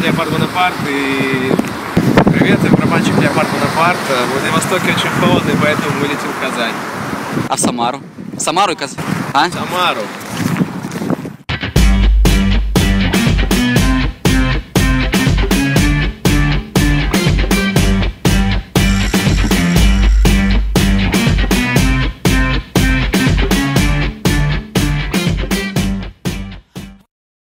Леопард Бонапарт и привет, я барабанщик Леопард Бонапарт. В Владивостоке очень холодно, поэтому мы летим в Казань. А в Самару? В Самару и Казань? А? Самару.